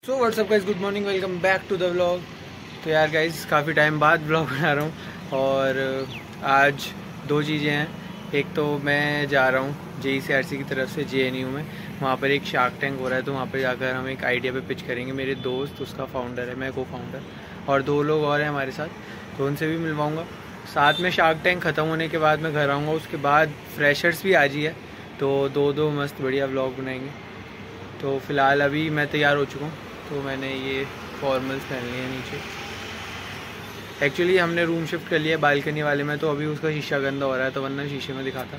So what's up guys, good morning, welcome back to the vlog. तो यार guys काफ़ी time बाद व्लॉग बना रहा हूँ और आज दो चीज़ें हैं। एक तो मैं जा रहा हूँ JECRC की तरफ से JNU में, वहाँ पर एक शार्क टैंक हो रहा है, तो वहाँ पर जाकर हम एक आइडिया पे पिच करेंगे। मेरे दोस्त उसका फाउंडर है, मैं को फाउंडर, और दो लोग और हैं हमारे साथ, तो उनसे भी मिलवाऊँगा। साथ में शार्क टैंक ख़त्म होने के बाद मैं घर आऊँगा, उसके बाद फ्रेशर्स भी आज ही है, तो दो मस्त बढ़िया व्लॉग बनाएंगे। तो फ़िलहाल अभी मैं तैयार हो चुका हूँ, तो मैंने ये फॉर्मल्स पहन लिए हैं नीचे। एक्चुअली हमने रूम शिफ्ट कर लिया बालकनी वाले में, तो अभी उसका शीशा गंदा हो रहा है, तो वरना शीशे में दिखाता।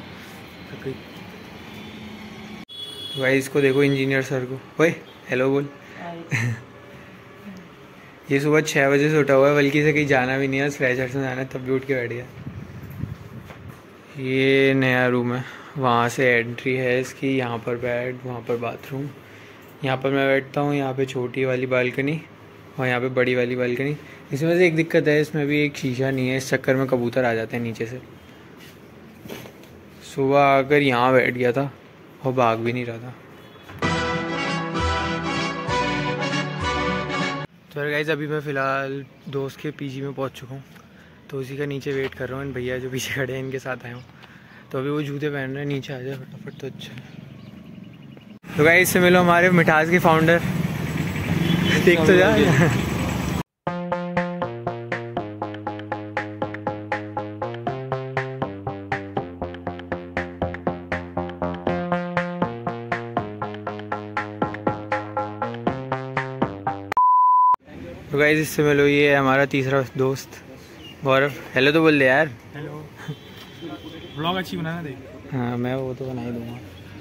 भाई इसको देखो, इंजीनियर सर को, ओए हेलो बोल। ये सुबह 6 बजे से उठा हुआ है, बल्कि से कहीं जाना भी नहीं है, फ्रेशर्स में जाना है, तब भी उठ के बैठ गया। ये नया रूम है, वहाँ से एंट्री है इसकी, यहाँ पर बेड, वहाँ पर बाथरूम, यहाँ पर मैं बैठता हूँ, यहाँ पे छोटी वाली बालकनी और यहाँ पे बड़ी वाली बालकनी। इसमें से एक दिक्कत है, इसमें भी एक शीशा नहीं है, इस चक्कर में कबूतर आ जाते हैं नीचे से। सुबह आकर यहाँ बैठ गया था और भाग भी नहीं रहा था। तो गाइस अभी मैं फ़िलहाल दोस्त के PG में पहुँच चुका हूँ, तो उसी का नीचे वेट कर रहा हूँ। इन भैया जो पीछे खड़े हैं इनके साथ आया हूँ, तो अभी वो जूते पहन रहे हैं, नीचे आ जाए फटाफट तो अच्छा है। तो गाइस इससे मिलो हमारे मिठास के फाउंडर, देख तो जा। तो गाइस इससे मिलो, ये है हमारा तीसरा दोस्त गौरव। हेलो तो बोल दे यार। हेलो। ब्लॉग अच्छी बनाना दे। हाँ मैं वो तो बना ही दूंगा।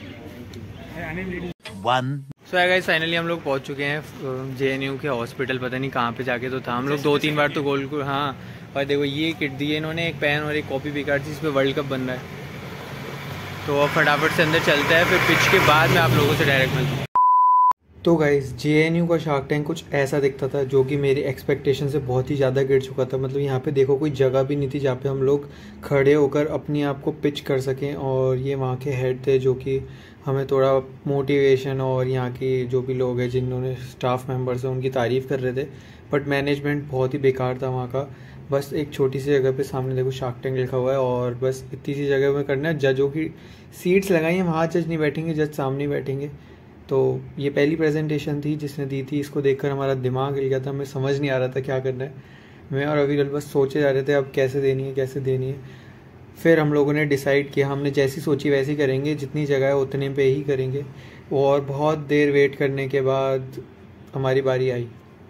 सो गाइस फाइनली हम लोग पहुंच चुके हैं JNU के हॉस्पिटल, पता नहीं कहाँ पे जाके तो था। हम लोग 2-3 बार तो गोल को, हाँ। और देखो ये किट दी है इन्होंने, एक पेन और एक कॉपी बेकार थी, इस पर वर्ल्ड कप बन रहा है। तो अब फटाफट से अंदर चलता है, फिर पिच के बाद मैं आप लोगों से डायरेक्ट मिलता हूँ। तो गाइस JNU का शार्क टैंक कुछ ऐसा दिखता था, जो कि मेरी एक्सपेक्टेशन से बहुत ही ज़्यादा गिर चुका था। मतलब यहाँ पे देखो कोई जगह भी नहीं थी जहाँ पे हम लोग खड़े होकर अपने आप को पिच कर सकें। और ये वहाँ के हेड थे जो कि हमें थोड़ा मोटिवेशन, और यहाँ के जो भी लोग हैं जिन्होंने स्टाफ मेंबर्स हैं उनकी तारीफ़ कर रहे थे। बट मैनेजमेंट बहुत ही बेकार था वहाँ का। बस एक छोटी सी जगह पे सामने देखो शार्क टैंक लिखा हुआ है, और बस इतनी सी जगह में करना है। जजों की सीट्स लगाई हैं, वहाँ जज नहीं बैठेंगे, जज सामने बैठेंगे। तो ये पहली प्रेजेंटेशन थी जिसने दी थी, इसको देखकर हमारा दिमाग हिल गया था। हमें समझ नहीं आ रहा था क्या करना है। मैं और अविरल बस सोचे जा रहे थे अब कैसे देनी है, कैसे देनी है। फिर हम लोगों ने डिसाइड किया, हमने जैसी सोची वैसी करेंगे, जितनी जगह है उतने पे ही करेंगे। और बहुत देर वेट करने के बाद हमारी बारी आई।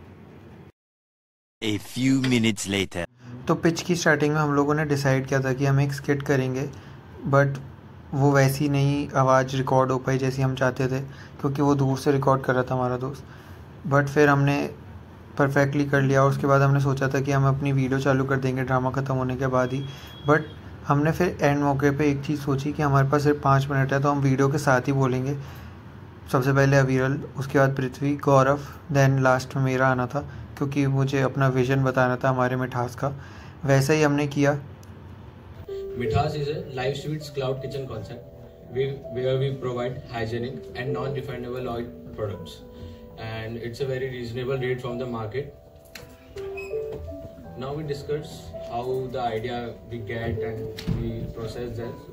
A few minutes later. तो पिच की स्टार्टिंग में हम लोगों ने डिसाइड किया था कि हम एक स्किट करेंगे, बट वो वैसी नहीं आवाज़ रिकॉर्ड हो पाई जैसी हम चाहते थे, क्योंकि वो दूर से रिकॉर्ड कर रहा था हमारा दोस्त। बट फिर हमने परफेक्टली कर लिया। उसके बाद हमने सोचा था कि हम अपनी वीडियो चालू कर देंगे ड्रामा ख़त्म होने के बाद ही। बट हमने फिर एंड मौके पे एक चीज़ सोची कि हमारे पास सिर्फ 5 मिनट है, तो हम वीडियो के साथ ही बोलेंगे। सबसे पहले अविरल, उसके बाद पृथ्वी, गौरव, देन लास्ट में मेरा आना था, क्योंकि मुझे अपना विज़न बताना था हमारे मिठास का। वैसा ही हमने किया। Mithas is a live sweets cloud kitchen concept where we provide hygienic and non-refundable oil products, and it's a very reasonable rate from the market. Now we discuss how the idea we get and we process that.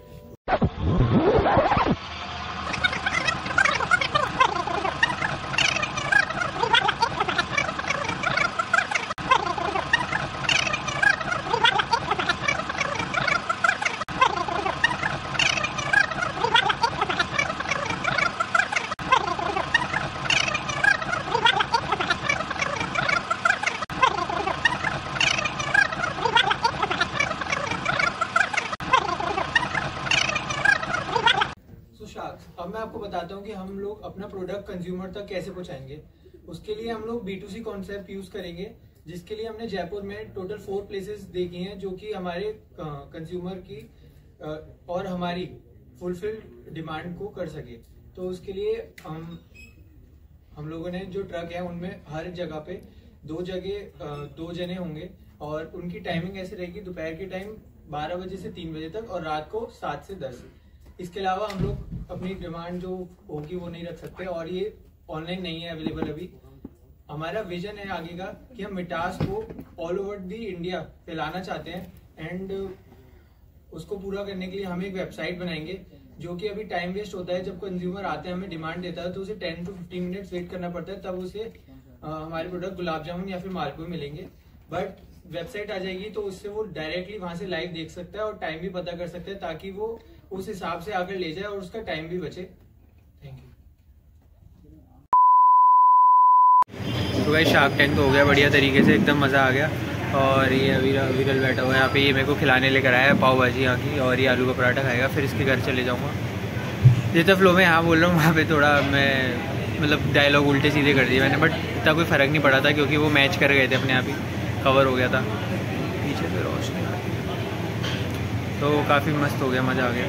अब मैं आपको बताता हूँ कि हम लोग अपना product consumer तक कैसे पहुँचाएंगे। उसके लिए हम लोग B2C कॉन्सेप्ट यूज करेंगे, जिसके लिए हमने जयपुर में टोटल 4 प्लेसेस देखी हैं, जो कि हमारे कंज्यूमर की और हमारी फुलफिल डिमांड को कर सके। तो उसके लिए हम लोगों ने जो ट्रक है उनमें हर जगह पे 2 जने होंगे, और उनकी टाइमिंग ऐसे रहेगी, दोपहर के टाइम 12 बजे से 3 बजे तक, और रात को 7 से 10। इसके अलावा हम लोग अपनी डिमांड जो होगी वो नहीं रख सकते, और ये ऑनलाइन नहीं है अवेलेबल अभी। हमारा विजन है आगे का कि हम मिठास को ऑल ओवर दी इंडिया फैलाना चाहते हैं एंड उसको पूरा करने के लिए हम एक वेबसाइट बनाएंगे जो कि अभी टाइम वेस्ट होता है। जब कंज्यूमर आते हैं हमें डिमांड देता है तो उसे 10 to 15 मिनट्स वेट करना पड़ता है, तब उसे हमारे प्रोडक्ट गुलाब जामुन या फिर मालपुए मिलेंगे। बट वेबसाइट आ जाएगी तो उससे वो डायरेक्टली वहां से लाइव देख सकता है और टाइम भी पता कर सकता है ताकि वो उस हिसाब से आकर ले जाए और उसका टाइम भी बचे। Thank you. तो भाई शार्क टैंक तो हो गया बढ़िया तरीके से, एकदम मज़ा आ गया। और ये विरल बैठा हुआ है यहाँ पे, ये मेरे को खिलाने लेकर आया है पाव भाजी यहाँ की, और ये आलू का पराठा खाएगा, फिर इसके घर चले जाऊँगा। जितना फ्लो में यहाँ बोल रहा हूँ वहाँ पे थोड़ा मैं मतलब डायलॉग उल्टे सीधे कर दिए मैंने, बट इतना कोई फ़र्क नहीं पड़ा था क्योंकि वो मैच कर गए थे अपने आप ही, कवर हो गया था। पीछे से रोशनी तो काफ़ी मस्त हो गया, मज़ा आ गया।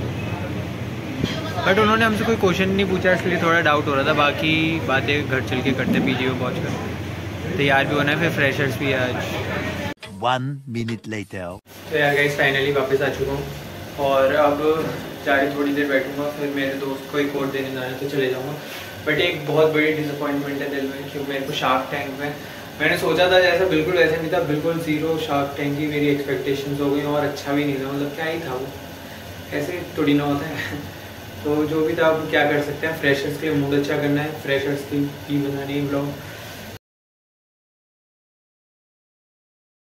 बट उन्होंने हमसे कोई क्वेश्चन नहीं पूछा इसलिए थोड़ा डाउट हो रहा था, बाकी बातें घर चल के करते पीजी में पहुँच कर। तैयार भी होना है, फिर फ्रेशर्स भी है आज। 1 minute later. तो यार गाइस फाइनली वापस आ चुका हूँ और अब जाके थोड़ी देर बैठूंगा, फिर मेरे दोस्त को एक और देने जाना है तो चले जाऊँगा। बट एक बहुत बड़ी डिसअपॉइंटमेंट है दिल में क्योंकि मेरे को शार्क टैंक में मैंने सोचा था जैसा बिल्कुल वैसे नहीं था, बिल्कुल ज़ीरो शार्क टैंक की मेरी एक्सपेक्टेशंस हो गई और अच्छा भी नहीं था, मतलब क्या ही था वो, ऐसे थोड़ी ना होता है। तो जो भी था अब क्या कर सकते हैं, फ्रेशर्स के लिए मूड अच्छा करना है, फ्रेशर्स की बनानी है ब्लॉग।